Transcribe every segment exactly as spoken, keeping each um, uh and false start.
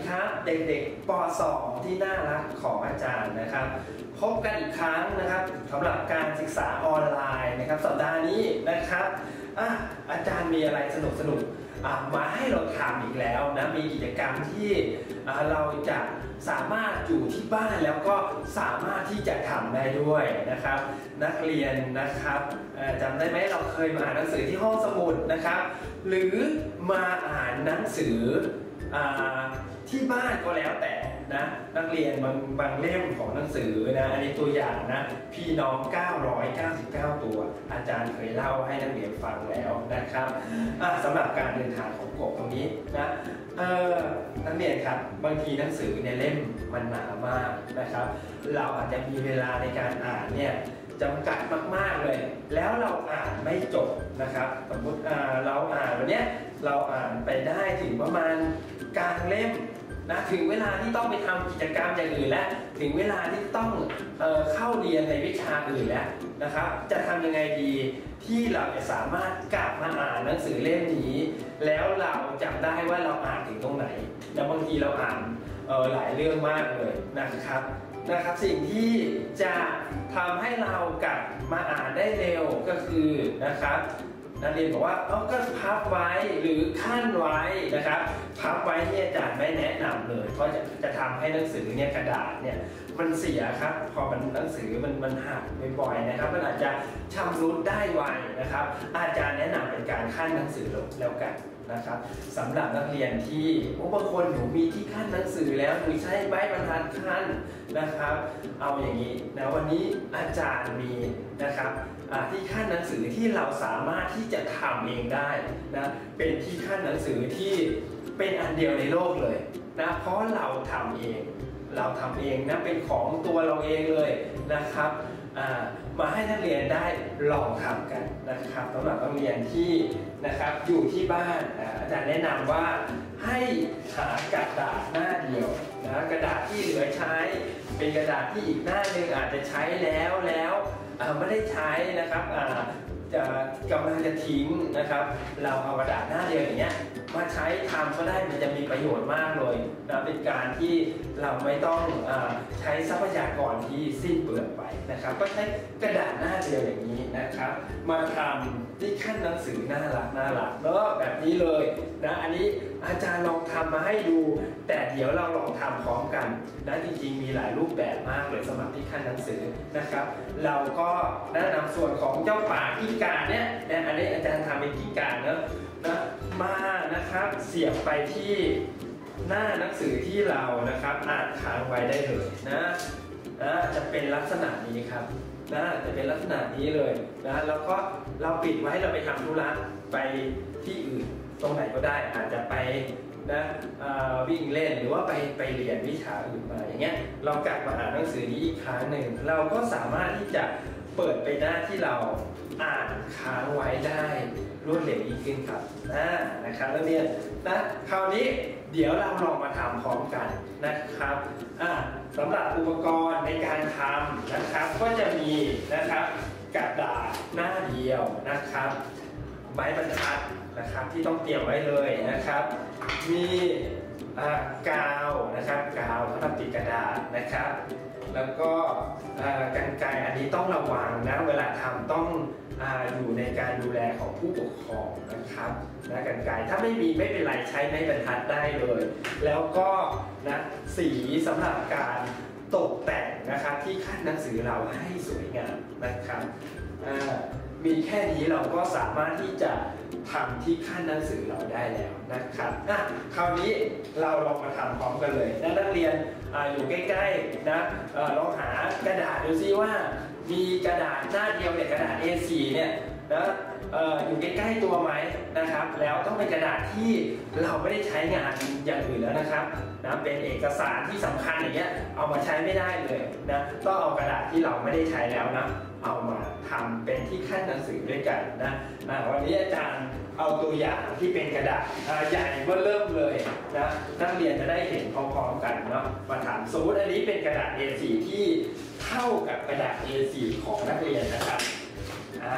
ครับเด็กๆป สอง ที่น่ารักของอาจารย์นะครับพบกันอีกครั้งนะครับสำหรับการศึกษาออนไลน์นะครับสัปดาห์นี้นะครับอ่ะอาจารย์มีอะไรสนุกสนุกมาให้เราทำอีกแล้วนะมีกิจกรรมที่เราจะสามารถอยู่ที่บ้านแล้วก็สามารถที่จะทำได้ด้วยนะครับนักเรียนนะครับจำได้ไหมเราเคยมาอ่านหนังสือที่ห้องสมุดนะครับหรือมาอ่านหนังสือที่บ้านก็แล้วแต่นะนักเรียนบางบางเล่มของหนังสือนะอันนี้ตัวอย่างนะพี่น้องเก้าร้อยเก้าสิบเก้าตัวอาจารย์เคยเล่าให้นักเรียนฟังแล้วนะครับสำหรับการเดินทางของกบตรงนี้นะนักเรียนครับบางทีหนังสือในเล่มมันหนามากนะครับเราอาจจะมีเวลาในการอ่านเนี่ยจำกัดมากๆเลยแล้วเราอ่านไม่จบนะครับสมมติเราอ่านวันนี้เราอ่านไปได้ถึงประมาณกลางเล่มนะถึงเวลาที่ต้องไปทำกิจกรรมอย่างอื่นแล้วถึงเวลาที่ต้องเอ่อเข้าเรียนในวิชาอื่นแล้วนะครับจะทำยังไงดีที่เราจะสามารถกลับมาอ่านหนังสือเล่มนี้แล้วเราจำได้ว่าเราอ่านถึงตรงไหนแล้วบางทีเราอ่านเอ่อหลายเรื่องมากเลยนะครับนะครับสิ่งที่จะทำให้เรากลับมาอ่านได้เร็วก็คือนะครับนักเรียนบอกว่าเอาก็พับไว้หรือขั้นไว้นะครับพับไว้เนี่ยอาจารย์ไม่แนะนำเลยเพราะจะจะทำให้หนังสือเนี่ยกระดาษเนี่ยมันเสียครับพอมันหนังสือมันมันหักบ่อยๆนะครับมันอาจจะชำรุดได้ไวนะครับอาจารย์แนะนำเป็นการขั้นหนังสือลงแล้วกันนะครับสำหรับนักเรียนที่บางคนหนูมีที่ขั้นหนังสือแล้วหนูใช้ไม้บรรทัดขั้นนะครับเอาอย่างนี้นะวันนี้อาจารย์มีนะครับที่ขั้นหนังสือที่เราสามารถที่จะทำเองได้นะเป็นที่ขั้นหนังสือที่เป็นอันเดียวในโลกเลยนะเพราะเราทำเองเราทำเองนะเป็นของตัวเราเองเลยนะครับมาให้นักเรียนได้ลองทำกันนะครับสำหรับนักเรียนที่นะครับอยู่ที่บ้านอาจารย์แนะนำว่าให้หากระดาษหน้าเดียวนะกระดาษที่เหลือใช้เป็นกระดาษที่อีกหน้าหนึ่งอาจจะใช้แล้วแล้วไม่ได้ใช้นะครับจะกำลังจะทิ้งนะครับเราเอากระดาษหน้าเดียวอย่างเงี้ยมาใช้ทำก็ได้มันจะมีประโยชน์มากเลยนะเป็นการที่เราไม่ต้องอใช้ทรัพยากรที่สิ้นเปลืองไปนะครับก็ใช้กระดาษหน้าเดียวอย่างนี้นะครับมาทำที่ขั้นหนังสือน่ารักน่ารักแล้วแบบนี้เลยนะอันนี้อาจารย์ลองทำมาให้ดูแต่เดี๋ยวเราลองทำพร้อมกันนะจริงๆมีหลายรูปแบบมากเลยสำหรับที่ขั้นหนังสือนะครับเราก็แนะนำส่วนของเจ้าป่ากิ้งก่าเนี่ยนะอันนี้อาจารย์ทำเป็นกิ้งก่าเนอะนะมานะครับเสียบไปที่หน้าหนังสือที่เรานะครับอ่านค้างไว้ได้เลยนะนะจะเป็นลักษณะนี้ครับนะจะเป็นลักษณะนี้เลยนะแล้วก็เราปิดไว้เราไปทำธุระไปที่อื่นตรงไหนก็ได้อาจจะไปนะวิ่งเล่นหรือว่าไปไปเรียนวิชาอื่นมาอย่างเงี้ยเรากลับมาอ่านหนังสือนี้อีกครั้งหนึ่งเราก็สามารถที่จะเปิดไปหน้าที่เราอ่านค้างไว้ได้รวดเร็วยิ่งขึ้นครับนะนะครับแล้วเนี่ยนะคราวนี้เดี๋ยวเราลองมาทำพร้อมกันนะครับสำหรับอุปกรณ์ในการทำนะครับก็จะมีนะครับกระดาษหน้าเดียวนะครับไม้บรรทัดนะครับที่ต้องเตรียมไว้เลยนะครับมีกาวนะครับกาวสำหรับติดกระดาษนะครับแล้วก็กรรไกรอันนี้ต้องระวังนะเวลาทำต้องอยู่ในการดูแลของผู้ปกครองนะครับนะกรรไกรถ้าไม่มีไม่เป็นไรใช้ไม้บรรทัดได้เลยแล้วก็นะสีสำหรับการตกแต่งนะครับที่ขั้นหนังสือเราให้สวยงามนะครับมีแค่นี้เราก็สามารถที่จะทำที่ขั้นหนังสือเราได้แล้วนะครับอ่ะคราวนี้เราลองมาทำพร้อมกันเลยนะนักเรียน อ, อยู่ใกล้ๆนะลองหากระดาษดูซิว่ามีกระดาษหน้าเดียวเนี่ยกระดาษ เอ โฟร์ เนี่ยนะอ, อยู่ใกล้ๆตัวไหมนะครับแล้วต้องเป็นกระดาษที่เราไม่ได้ใช้งานอย่างอื่นแล้วนะครับนะเป็นเอกสารที่สำคัญอย่างเงี้ยเอามาใช้ไม่ได้เลยนะต้องเอากระดาษที่เราไม่ได้ใช้แล้วนะเอามาทำเป็นที่ขั้นหนังสือด้วยกันนะวันนี้อาจารย์เอาตัวอย่างที่เป็นกระดาษใหญ่เบื้องเริ่มเลยนะนักเรียนจะได้เห็นพร้อมๆกันเนาะมาทำสมมติอันนี้เป็นกระดาษ เอ โฟร์ ที่เท่ากับกระดาษ เอ โฟร์ ของนักเรียนนะครับ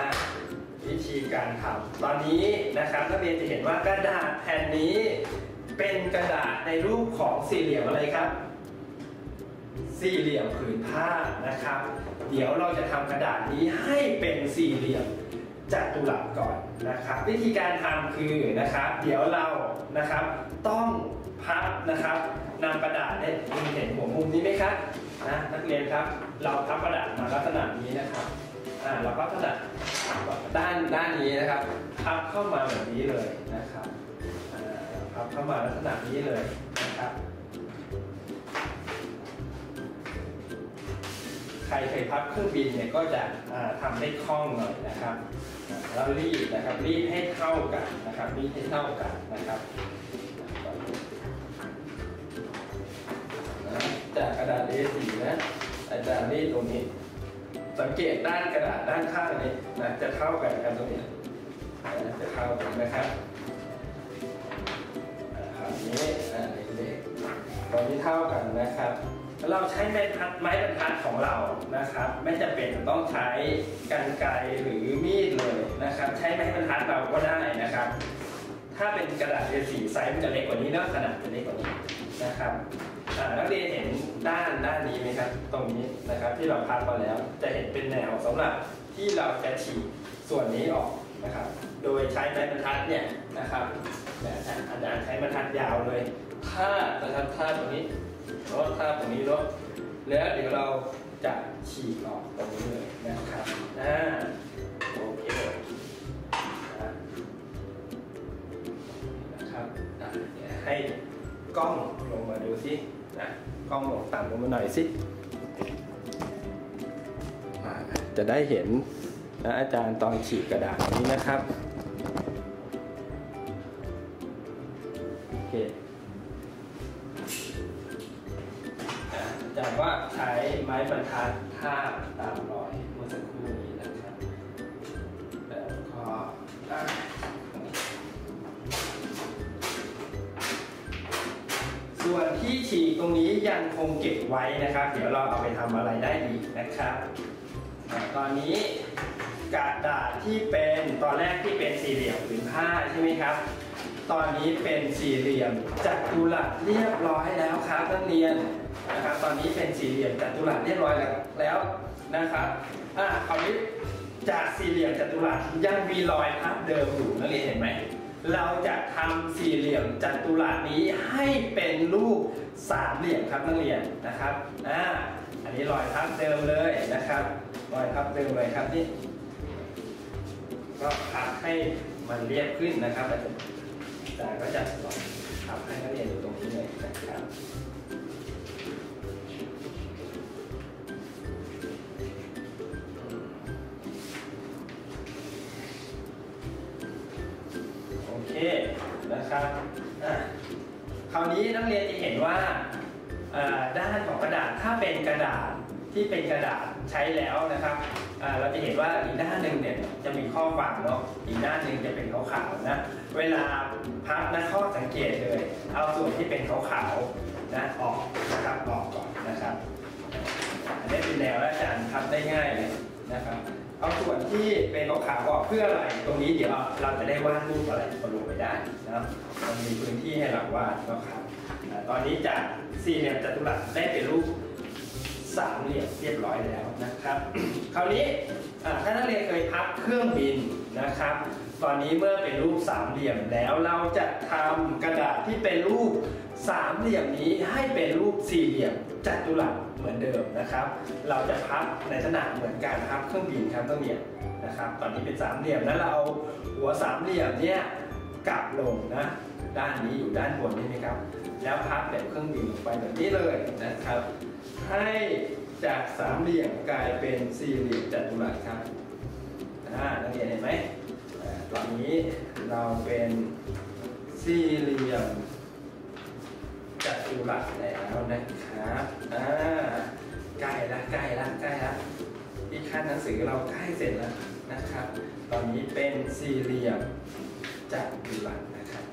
วิธีการทำตอนนี้นะครับนักเรียนจะเห็นว่ากระดาษแผ่นนี้เป็นกระดาษในรูปของสี่เหลี่ยมอะไรครับสี่เหลี่ยมผืนผ้านะครับเดี๋ยวเราจะทำกระดาษนี้ให้เป็นสี่เหลี่ยมจัตุรัสก่อนนะครับวิธีการทำคือนะครับเดี๋ยวเรานะครับต้องพับนะครับนำกระดาษเนี่ยเห็นหัวมุมนี้ไหมครับนะนักเรียนครับเราพับกระดาษมาลักษณะนี้นะครับอ่าเราพับกระดาษด้านด้านนี้นะครับพับเข้ามาแบบนี้เลยนะครับอ่าพับเข้ามาลักษณะนี้เลยนะครับใครเคยพับเครื่องบินเนี่ยก็จะทำได้คล่องหน่อยนะครับแล้วรีดนะครับรีดให้เท่ากันนะครับรีดให้เท่ากันนะครับจากกระดาษ เอ สี่ นะอาจารย์รีดตรงนี้สังเกตด้านกระดาษด้านข้างนี้นะจะเท่ากันกันตรงนี้จะเท่ากันนะครับอันนี้เล็กๆตรงนี้เท่ากันนะครับเราใช้ไม้บรรทัดไม้บรรทัดของเรานะครับไม่จำเป็นต้องใช้กรรไกรหรือมีดเลยนะครับใช้ไม้บรรทัดเราก็ได้นะครับถ้าเป็นกระดาษ เอ สี่ ไซส์มันจะเล็กกว่านี้เนาะขนาดจะเล็กกว่านี้นะครับนักเรียนเห็นด้านด้านนี้ไหมครับตรงนี้นะครับที่เราพับมาแล้วจะเห็นเป็นแนวสำหรับที่เราจะฉีกส่วนนี้ออกนะครับโดยใช้ไม้บรรทัดเนี่ยนะครับอาจารย์ใช้บรรทัดยาวเลยถ้านะครับถ้าตรงนี้ลดท่าตรงนี้ลดแล้วเดี๋ยวเราจะฉีกออกตรงนี้เลยนะครับอ่าโอเคนะครับให้กล้องลงมาดูสินะกล้องลงต่ำลงมาหน่อยสิจะได้เห็นนะอาจารย์ตอนฉีกกระดาษนี้นะครับโอเคจากว่าใช้ไม้บรรทัดทาบตามรอยเมื่อสักครู่นี้นะครับแล้วก็ส่วนที่ฉีกตรงนี้ยังคงเก็บไว้นะครับเดี๋ยวเราเอาไปทำอะไรได้อีกนะครับตอนนี้กระดาษที่เป็นตอนแรกที่เป็นสี่เหลี่ยมผืนผ้าใช่ไหมครับตอนนี้เป็นสี่เหลี่ยมจัตุรัสเรียบร้อยแล้วครับนักเรียนนะครับตอนนี้เป็นสี่เหลี่ยมจัตุรัสเรียบร้อยแล้วแล้วนะครับอ่ะคราวนี้จากสี่เหลี่ยมจัตุรัสยังมีรอยพับเดิมอยู่นักเรียนเห็นไหมเราจะทำสี่เหลี่ยมจัตุรัสนี้ให้เป็นรูปสามเหลี่ยมครับนักเรียนนะครับอ่าอันนี้รอยพับเดิมเลยนะครับรอยพับเดิมเลยครับนี่ก็พับให้มันเรียบขึ้นนะครับอาจารย์ก็จะลองพับให้นักเรียนอยู่ตรงนี้เลยนะครับโอเคนะครับคราวนี้นักเรียนจะเห็นว่าด้านของกระดาษถ้าเป็นกระดาษที่เป็นกระดาษใช้แล้วนะครับเราจะเห็นว่าอีกด้านหนึ่งเนี่ยจะมีข้อความเนาะอีกด้านหนึ่งจะเป็นขาวๆนะเวลาพับนะข้อสังเกตเลยเอาส่วนที่เป็นขาวๆนะออกนะครับออกก่อนนะครับอันนี้เป็นแนวและอาจารย์พับได้ง่ายเลยนะครับเอาส่วนที่เป็นขาวๆออกเพื่ออะไรตรงนี้เดี๋ยวเราจะได้วาดรูปอะไรลงไปได้นะมันมีพื้นที่ให้เราวาดนะครับตอนนี้จากสี่เหลี่ยมจัตุรัสได้เป็นรูปสามเหลี่ยมเรียบร้อยแล้วนะครับคราวนี้ถ้านักเรียนเคยพับเครื่องบินนะครับตอนนี้เมื่อเป็นรูปสามเหลี่ยมแล้วเราจะทำกระดาษที่เป็นรูปสามเหลี่ยมนี้ให้เป็นรูปสี่เหลี่ยมจัตุรัสเหมือนเดิมนะครับเราจะพับในลักษณะเหมือนการพับเครื่องบินครับนักเรียนนะครับตอนนี้เป็นสามเหลี่ยมแล้วเราเอาหัวสามเหลี่ยมเนี่ยกลับลงนะด้านนี้อยู่ด้านบนนี่ไหมครับแล้วพับแบบเครื่องบินลงไปแบบนี้เลยนะครับให้จากสามเหลี่ยมกลายเป็นสี่เหลี่ยมจัตุรัสครับอ่านักเรียนเห็นไหมตอนนี้เราเป็นสี่เหลี่ยมจัตุรัสแล้วนะครับอ่าใกล้ละใกล้ละใกล้ละที่ขั้นหนังสือเราใกล้เสร็จแล้วนะครับตอนนี้เป็นสี่เหลี่ยมจัตุรัสนะครับ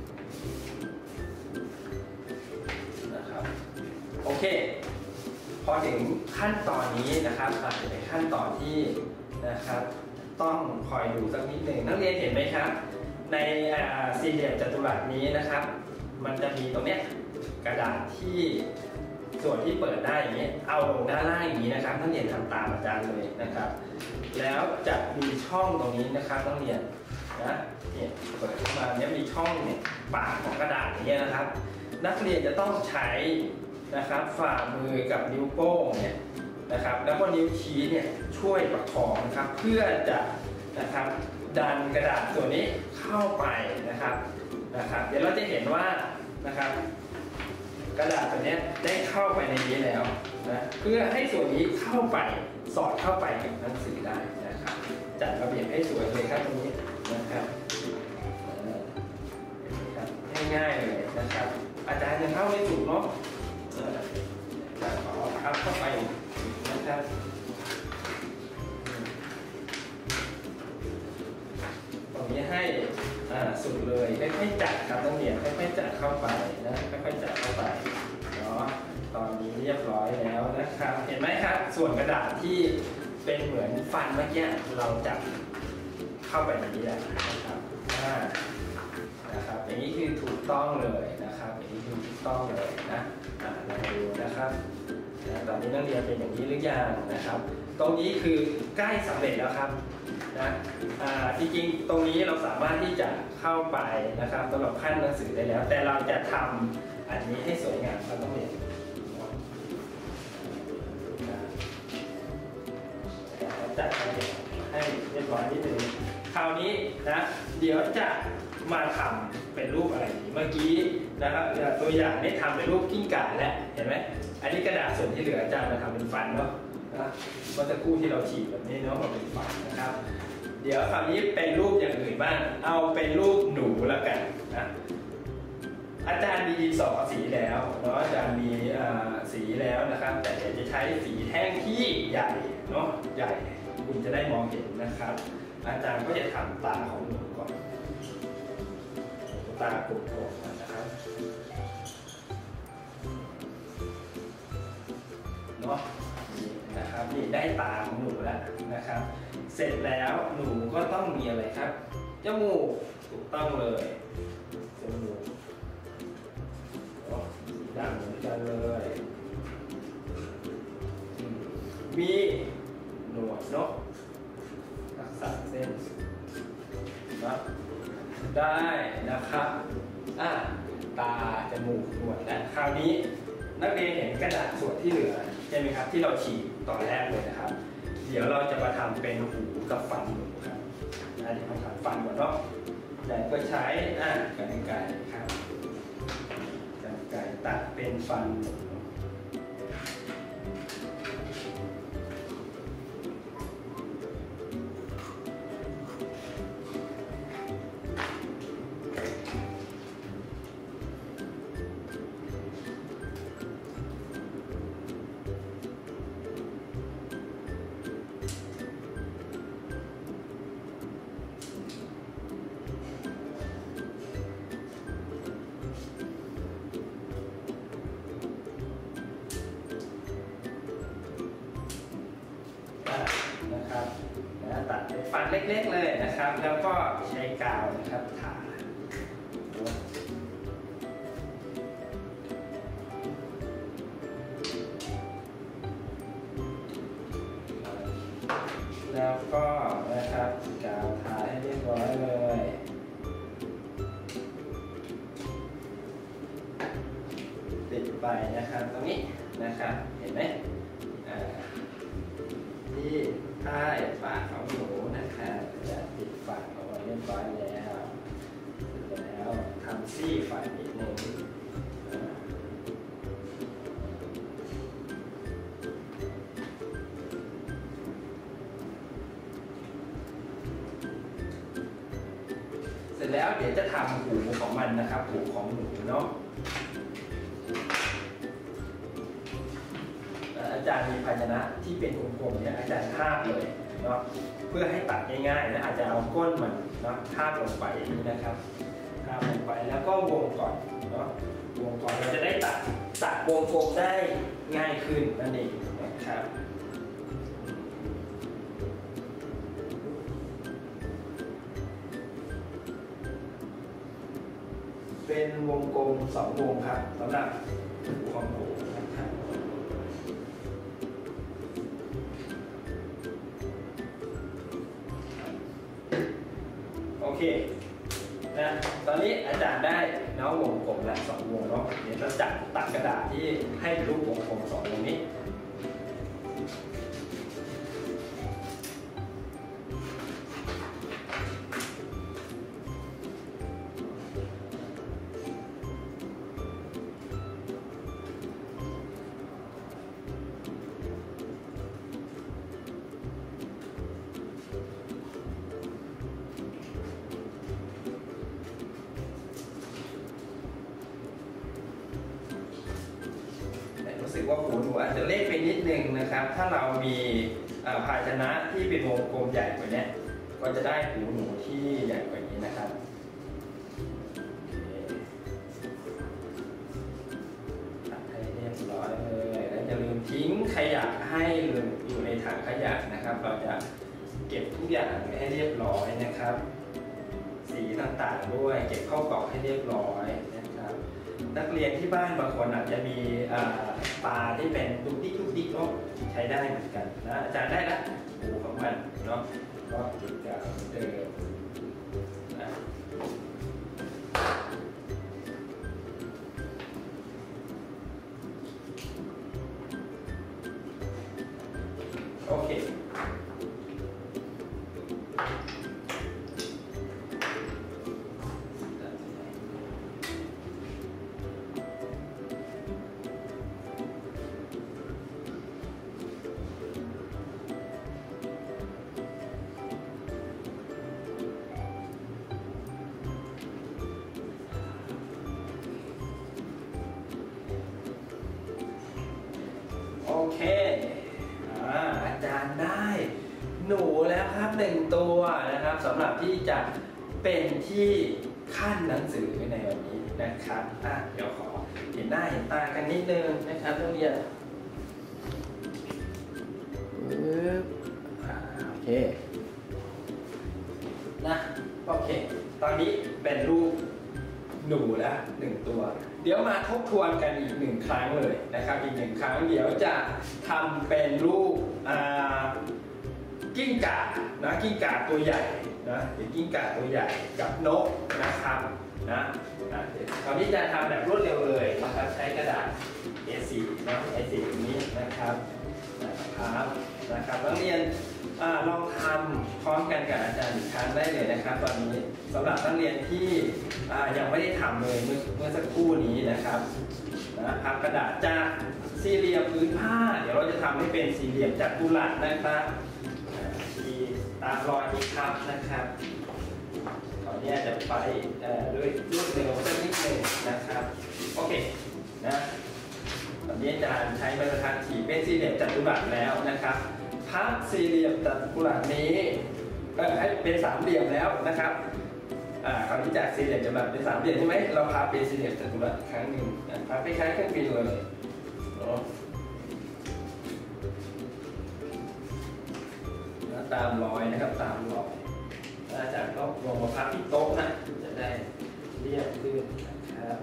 นะครับโอเคพอถึงขั้นตอนนี้นะครับอาจจะเป็นขั้นตอนที่นะครับต้องคอยดูสักนิดหนึ่งนักเรียนเห็นไหมครับในสี่เหลี่ยมจัตุรัสนี้นะครับมันจะมีตรงเนี้ยกระดาษที่ส่วนที่เปิดได้อย่างนี้เอาลงด้านล่างอย่างนี้นะครับนักเรียนทำตามอาจารย์เลยนะครับ แล้วจะมีช่องตรงนี้นะครับนักเรียนนะเนี่ยเปิดขึ้นมาเนี่ยมีช่องเนี่ยปากของกระดาษอย่างเงี้ยนะครับนักเรียนจะต้องใช้นะครับฝ่ามือกับนิ้วโป้งเนี่ยนะครับแล้วก็นิ้วชี้เนี่ยช่วยประคองนะครับเพื่อจะนะครับดันกระดาษส่วนนี้เข้าไปนะครับนะครับเดี๋ยวเราจะเห็นว่านะครับกระดาษตัวนี้ได้เข้าไปในนี้แล้วนะเพื่อให้ส่วนนี้เข้าไปสอดเข้าไปกับหนังสือได้นะครับจัดระเบียบให้สวยเลยครับตรงนี้นะครับง่ายๆเลยนะครับอาจารย์ยังเข้าไม่ถูกเนาะขออัพเข้าไปนะครับตรงนี้ให้สุดเลยค่อยๆจัดครับต้องเรียนค่อยๆจัดเข้าไปนะค่อยๆจัดเข้าไปเนาะตอนนี้เรียบร้อยแล้วนะครับเห็นไหมครับส่วนกระดาษที่เป็นเหมือนฟันเมื่อกี้เราจับเข้าไปในนี้แหละนะครับนะครับอย่างนี้คือถูกต้องเลยนะครับอย่างนี้คือถูกต้องเลยนะลองดูนะครับตอนนี้นักเรียนเป็นอย่างนี้หรือยังนะครับตรงนี้คือใกล้สำเร็จแล้วครับนะจริงๆตรงนี้เราสามารถที่จะเข้าไปนะครับสำหรับขั้นหนังสือได้แล้วแต่เราจะทำอันนี้ให้สวยงามเราต้องเรียนจัดให้เรียบร้อยนิดนึงคราวนี้นะเดี๋ยวจะมาทำเป็นรูปอะไรเมื่อกี้นะครับตัวอย่างได้ทำเป็นรูปกิ้งก่าแล้วเห็นไหมอันนี้กระดาษส่วนที่เหลืออาจารย์มาทำเป็นฟันเนาะนะเมื่อสักครู่ที่เราฉีกแบบนี้เนาะมาเป็นฟันนะครับเดี๋ยวคราวนี้เป็นรูปอย่างอื่นบ้างเอาเป็นรูปหนูแล้วกันนะอาจารย์มีดินสอสีแล้วเนาะอาจารย์มีสีแล้วนะครับแต่เดี๋ยวจะใช้สีแท่งที่ใหญ่เนาะใหญ่คุณจะได้มองเห็นนะครับอาจารย์ก็จะทำตาของหนูก่อนตากลมๆนะครับเนาะนี่นะครับนี่ได้ตาของหนูแล้วนะครับเสร็จแล้วหนูก็ต้องมีอะไรครับจมูกถูกต้องเลยจมูกสีดำเหมือนกันเลยมีหนวดเนาะรักษาเส้นนะได้นะครับอ่ะตาจมูกหนวดและคราวนี้นักเรียนเห็นกระดาษส่วนที่เหลือใช่ไหมครับที่เราฉีกตอนแรกเลยนะครับเดี๋ยวเราจะมาทำเป็นหูกับฟันหนูครับนะเดี๋ยวเราทำฟันก่อนเนาะแต่ก็ใช้อ่ะกรรไกรครับกรรไกรตัดเป็นฟันหนูนะครับนะตัดเป็นฟันเล็กๆเลยนะครับแล้วก็ใช้กาวนะครับทาแล้วก็นะครับกาวทาให้เรียบร้อยเลยติดไปนะครับตรงนี้นะครับเห็นไหมที่ใต้ปากของหนูนะครับจะติดฝันเอาไว้เรียบร้อยแล้วแล้วทำซี่ฝันนิดนึงเสร็จแล้วเดี๋ยวจะทำหูของมันนะครับหูของหนูเนาะอาจารย์มีภาชนะที่เป็นวงกลมเนี่ยอาจารย์ทาบเลยเนาะเพื่อให้ตัดง่ายๆนะอาจจะเอาก้นมันเนาะทาบลงไปอย่างนี้นะครับทาบลงไปแล้วก็วงก่อนเนาะวงก่อนเราจะได้ตัดตัดวงกลมได้ง่ายขึ้นนั่นเองนะครับเป็นวงกลมสองวงครับสำหรับหูของหนูนะครับโอเคนะตอนนี้อาจารย์ได้น้องวงกลมและสองวงเนาะเดี๋ยวเราจัดตัดกระดาษที่ให้เป็นรูปวงกลมสองวงนี้รู้สึกว่าหูหนูอาจจะเล็กไปนิดนึงนะครับถ้าเรามีภาชนะที่เป็นวงกลมใหญ่กว่านี้ก็จะได้หูหนูที่ใหญ่กว่านี้นะครับตัดให้เรียบร้อยเลยแล้วอย่าลืมทิ้งขยะให้อยู่ในถังขยะนะครับเราจะเก็บทุกอย่างให้เรียบร้อยนะครับสีต่างๆด้วยเก็บเข้ากล่องให้เรียบร้อยนะครับนักเรียนที่บ้านบางคนอาจจะมีปลาที่เป็นดุ๊กดิ๊กดุ๊กดิ๊กเนาะใช้ได้เหมือนกันนะอาจารย์ได้ละหูของมันเนาะก็ติดกับเดิมนะโอเคโอเคอาจารย์ได้หนูแล้วครับหนึ่งตัวนะครับสำหรับที่จะเป็นที่ขั้นหนังสือในวันนี้นะครับอ่ะเดี๋ยวขอเห็นหน้าเห็นตากันนิดนึงนะครับนักเรียนโอเคนะโอเคตอนนี้เป็นรูปหนูแล้วหนึ่งตัวเดี๋ยวมาทบทวนกันอีกหนึ่งครั้งเลยนะครับอีกหนึ่งครั้งเดี๋ยวจะทำเป็นรูปกิ้งก่านะกิ้งก่าตัวใหญ่นะเป็นกิ้งก่าตัวใหญ่กับนกนะครับนะตอนนี้จะทำแบบรวดเร็วเลยนะครับใช้กระดาษ เอ โฟร์ นะ เอ โฟร์ นี้นะครับนะครับนะครับนักเรียนลองทำพร้อมกันกับอาจารย์อีกครั้งได้เลยนะครับตอนนี้สำหรับนักเรียนที่ยังไม่ได้ทำเลยเมื่อเมื่อสักครู่นี้นะครับนะพับกระดาษจากสี่เหลี่ยมพื้นผ้าเดี๋ยวเราจะทำให้เป็นสี่เหลี่ยมจัตุรัสนะครับที่ตามรอยที่พับนะครับตอนนี้จะไปด้วยรวดเร็วสักนิดหนึ่งนะครับโอเคนะตอนนี้อาจารย์ใช้ไม้บรรทัดขีดเป็นสี่เหลี่ยมจัตุรัสแล้วนะครับพับสี่เหลี่ยมจัตุรัสนี้ให้เป็นสามเหลี่ยมแล้วนะครับคราวนี้จากสี่เหลี่ยมจัตุรัสเป็นสามเหลี่ยมใช่ไหมเราพับเป็นสี่เหลี่ยมจัตุรัสครั้งหนึ่งพับไปคล้ายเครื่องบินเลยเนาะตามรอยนะครับตามรอยอาจารย์ก็ลงมาพับที่โต๊ะนะจะได้เรียบขึ้นนะครับ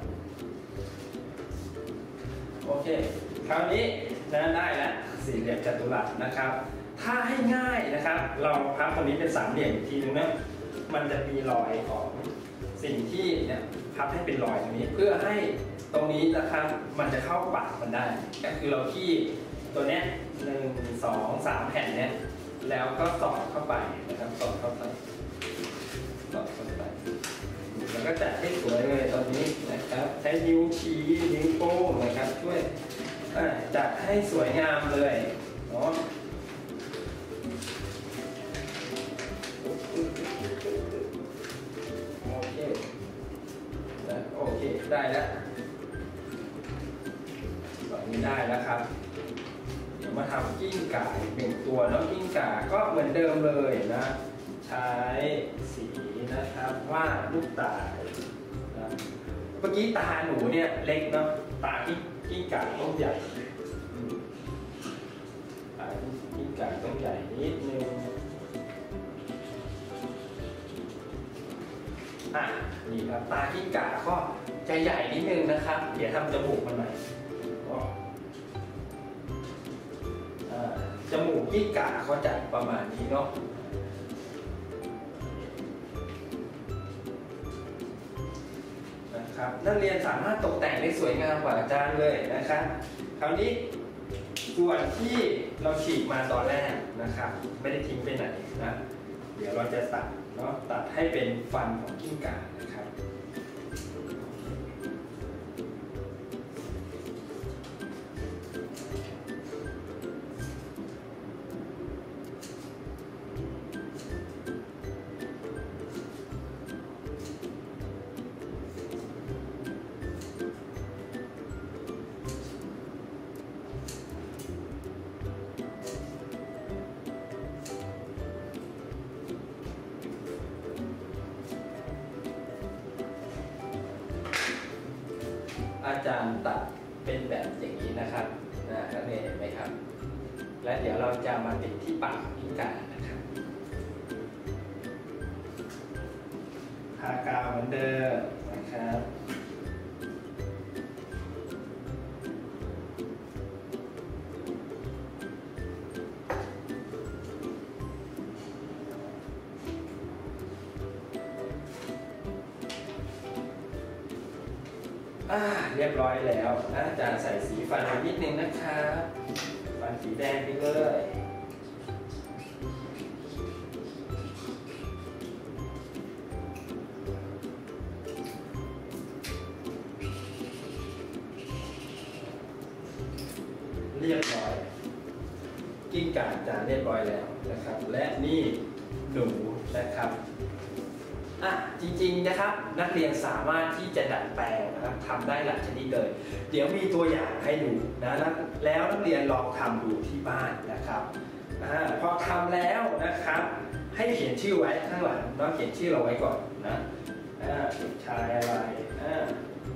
โอเคคราวนี้นะได้แล้วสี่เหลี่ยมจัตุรัสนะครับถ้าให้ง่ายนะครับเราพับตรงนี้เป็นสามเหลี่ยมอีกทีนึงนะมันจะมีรอยของสิ่งที่เนี่ยพับให้เป็นรอยตรงนี้เพื่อให้ตรงนี้นะครับมันจะเข้าปากมันได้ก็คือเราที่ตัวเนี้ยหนึ่งสองสามแผ่นเนี้ยแล้วก็สอดเข้าไปนะครับสอดเข้าไปสอดเข้าไปแล้วก็จัดให้สวยเลยตอนนี้นะครับใช้นิ้วชี้นิ้วโป้งนะครับช่วยจัดให้สวยงามเลยเนาะโอเคโอเคได้แล้วตอนนี้ได้แล้วครับเดี๋ยวมาทำกิ้งก่าอีกหนึ่งตัวแล้วกิ้งก่าก็เหมือนเดิมเลยนะใช้สีนะครับวาดลูกตานะเมื่อกี้ตาหนูเนี่ยเล็กเนาะตากิ้งกิ้งก่าต้องใหญ่ตากิ้งก่าต้องใหญ่นิดนึงอ่ะนี่ครับตากิ้งก่าก็จะใหญ่นิดนึงนะครับเดี๋ยวทำจมูกมันหน่อยจมูกกิ้งก่าก็จะประมาณนี้เนาะนะครับนักเรียนสามารถตกแต่งได้สวยงามกว่าอาจารย์เลยนะครับคราวนี้ส่วนที่เราฉีกมาตอนแรกนะครับไม่ได้ทิ้งไปไหนนะเดี๋ยวเราจะตัดเนาะตัดให้เป็นฟันของกิ้งก่านะครับอาจารย์ตัดเป็นแบบอย่างนี้นะครับนะนักเรียนเห็นไหมครับและเดี๋ยวเราจะมาติดที่ปากของกิ้งก่านะครับทากาวเหมือนเดิมนะครับอ่าเรียบร้อยแล้วอาจารย์ใส่สีฟันไปนิดนึงนะครับฟันสีแดงไปเลยเรียบร้อยกิ้งก่าอาจารย์เรียบร้อยแล้วนะครับและนี่หนูนะครับอ่ะจริงๆนะครับนักเรียนสามารถที่จะดัดแปลงนะครับทำได้หลายชนิดเลยเดี๋ยวมีตัวอย่างให้ดูนะแล้วนักเรียนลองทำดูที่บ้านนะครับอ่าพอทำแล้วนะครับให้เขียนชื่อไว้ข้างหลังเนาะเขียนชื่อเราไว้ก่อนนะอ่าเด็กชายอะไรอ่า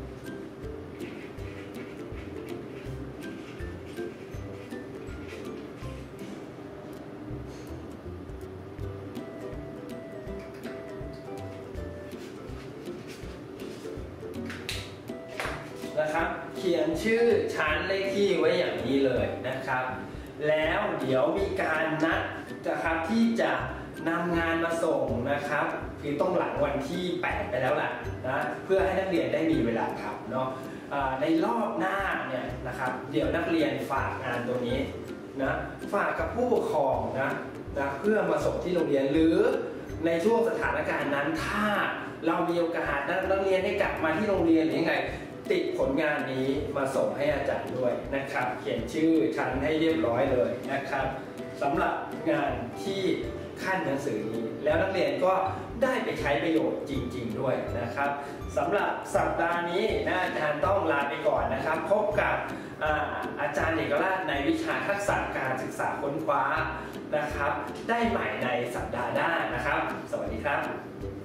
นะครับเขียนชื่อชั้นเลขที่ไว้อย่างนี้เลยนะครับแล้วเดี๋ยวมีการนัดนะครับที่จะนำงานมาส่งนะครับคือต้องหลังวันที่แปดไปแล้วล่ะนะเพื่อให้นักเรียนได้มีเวลาทำเนาะในรอบหน้าเนี่ยนะครับเดี๋ยวนักเรียนฝากงานตัวนี้นะฝากกับผู้ปกครองนะนะเพื่อมาส่งที่โรงเรียนหรือในช่วงสถานการณ์นั้นถ้าเรามีโอกาสนักเรียนได้กลับมาที่โรงเรียนหรือยังไงติดผลงานนี้มาส่งให้อาจารย์ด้วยนะครับเขียนชื่อชั้นให้เรียบร้อยเลยนะครับสำหรับงานที่ขั้นหนังสือนี้แล้วนักเรียนก็ได้ไปใช้ประโยชน์จริงๆด้วยนะครับสำหรับสัปดาห์นี้นะอาจารย์ต้องลาไปก่อนนะครับพบกับ อา, อาจารย์เอกราชในวิชาทักษะการศึกษาค้นคว้านะครับได้ใหม่ในสัปดาห์หน้านะครับสวัสดีครับ